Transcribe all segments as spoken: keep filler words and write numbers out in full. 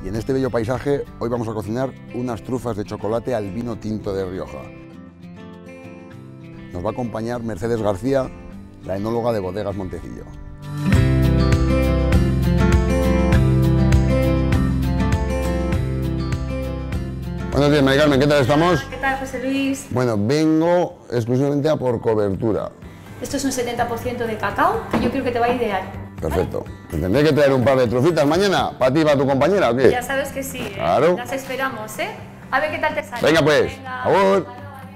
Y en este bello paisaje hoy vamos a cocinar unas trufas de chocolate al vino tinto de Rioja. Nos va a acompañar Mercedes García, la enóloga de Bodegas Montecillo. Buenos días, Mari Carmen, ¿qué tal estamos? ¿Qué tal, José Luis? Bueno, vengo exclusivamente a por cobertura. Esto es un setenta por ciento de cacao, que yo creo que te va a idear. Perfecto. ¿Te tendré que traer un par de trufitas mañana? ¿Para ti y para tu compañera o qué? Ya sabes que sí, ¿eh? Claro. Las esperamos, ¿eh? A ver qué tal te sale. Venga pues, Venga. ¡abur!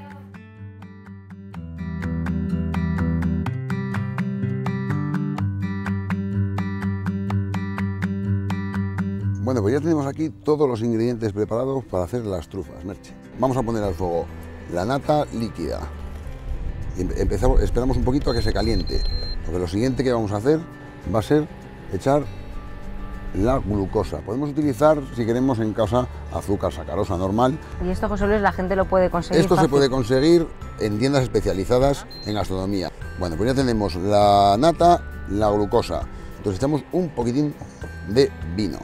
Bueno, pues ya tenemos aquí todos los ingredientes preparados para hacer las trufas, Merche. Vamos a poner al fuego la nata líquida. Y empezamos, esperamos un poquito a que se caliente, porque lo siguiente que vamos a hacer va a ser echar la glucosa. Podemos utilizar, si queremos en casa, azúcar sacarosa normal. Y esto, José Luis, la gente lo puede conseguir Esto fácil. se puede conseguir en tiendas especializadas en gastronomía. Bueno, pues ya tenemos la nata, la glucosa. Entonces echamos un poquitín de vino.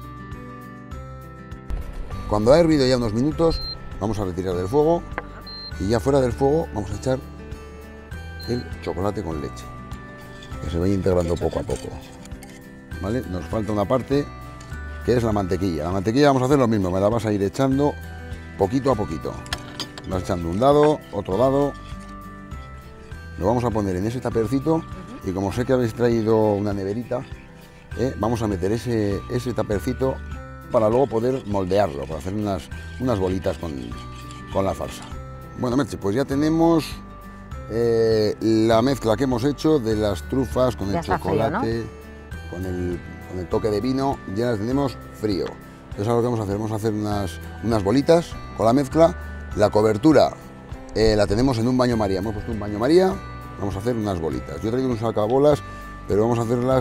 Cuando ha hervido ya unos minutos, vamos a retirar del fuego y ya fuera del fuego vamos a echar el chocolate con leche, que se vaya integrando poco a poco. ¿Vale? Nos falta una parte que es la mantequilla. La mantequilla vamos a hacer lo mismo, me la vas a ir echando poquito a poquito. Vas echando un dado, otro dado, lo vamos a poner en ese tapercito y como sé que habéis traído una neverita, ¿eh? vamos a meter ese, ese tapercito para luego poder moldearlo, para hacer unas, unas bolitas con, con la farsa. Bueno, Merche, pues ya tenemos eh, la mezcla que hemos hecho de las trufas con Ya el chocolate, frío, ¿no? con, el, con el toque de vino, ya las tenemos frío. Entonces ahora lo que vamos a hacer, vamos a hacer unas, unas bolitas con la mezcla. La cobertura eh, la tenemos en un baño María, hemos puesto un baño María, vamos a hacer unas bolitas. Yo he traído un sacabolas, pero vamos a hacerlas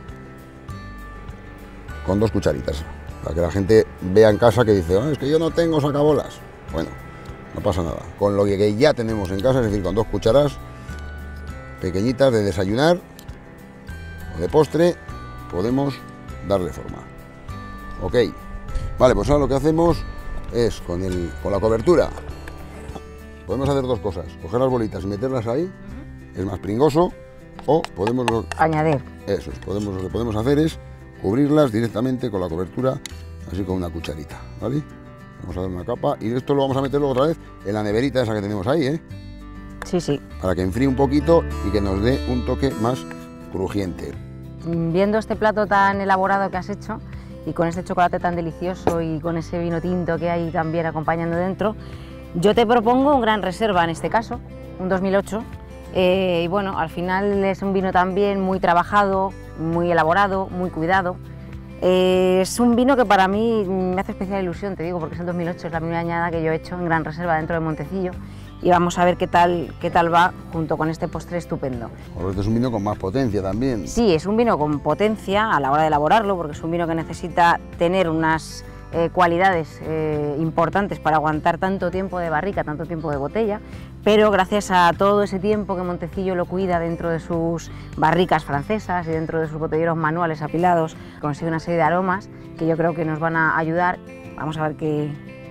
con dos cucharitas, para que la gente vea en casa que dice, oh, es que yo no tengo sacabolas. Bueno, no pasa nada. Con lo que ya tenemos en casa, es decir, con dos cucharas pequeñitas de desayunar o de postre, podemos darle forma. Ok. Vale, pues ahora lo que hacemos es, con, el, con la cobertura, podemos hacer dos cosas. Coger las bolitas y meterlas ahí, es más pringoso, o podemos... Añadir. Eso es, podemos, lo que podemos hacer es cubrirlas directamente con la cobertura, así con una cucharita, ¿vale? Vamos a dar una capa y esto lo vamos a meter luego otra vez en la neverita esa que tenemos ahí, ¿eh? Sí, sí. Para que enfríe un poquito y que nos dé un toque más crujiente. Viendo este plato tan elaborado que has hecho y con este chocolate tan delicioso y con ese vino tinto que hay también acompañando dentro, yo te propongo un Gran Reserva en este caso, un dos mil ocho. Eh, y bueno, al final es un vino también muy trabajado, muy elaborado, muy cuidado. Eh, es un vino que para mí me hace especial ilusión, te digo, porque es el dos mil ocho, es la primera añada que yo he hecho en Gran Reserva dentro de Montecillo y vamos a ver qué tal, qué tal va junto con este postre estupendo. Este es un vino con más potencia también. Sí, es un vino con potencia a la hora de elaborarlo, porque es un vino que necesita tener unas eh, cualidades eh, importantes para aguantar tanto tiempo de barrica, tanto tiempo de botella, pero gracias a todo ese tiempo que Montecillo lo cuida dentro de sus barricas francesas y dentro de sus botelleros manuales apilados, consigue una serie de aromas que yo creo que nos van a ayudar. Vamos a ver qué,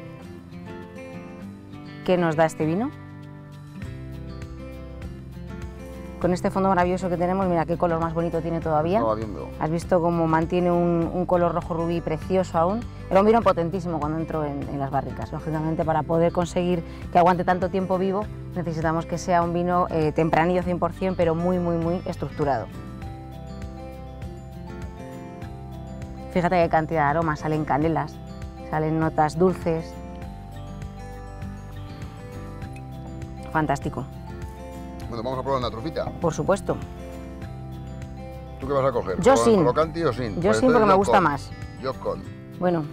qué nos da este vino. Con este fondo maravilloso que tenemos, mira qué color más bonito tiene todavía. Estaba viendo. Has visto cómo mantiene un, un color rojo rubí precioso aún. Era un vino potentísimo cuando entró en, en las barricas. Lógicamente, para poder conseguir que aguante tanto tiempo vivo, necesitamos que sea un vino eh, tempranillo cien por cien, pero muy, muy, muy estructurado. Fíjate qué cantidad de aromas, salen canelas, salen notas dulces. Fantástico. Bueno, vamos a probar una trufita. Por supuesto. ¿Tú qué vas a coger? Yo ¿Con sin. crocante o sin? Yo Pues sin, porque entonces me yo gusta con. más. Yo con. Bueno.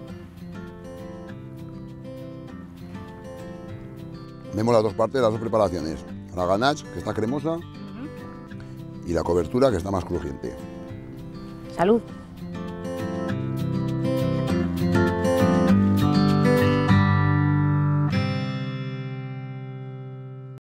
Vemos las dos partes, las dos preparaciones. La ganache, que está cremosa, y la cobertura, que está más crujiente. Salud.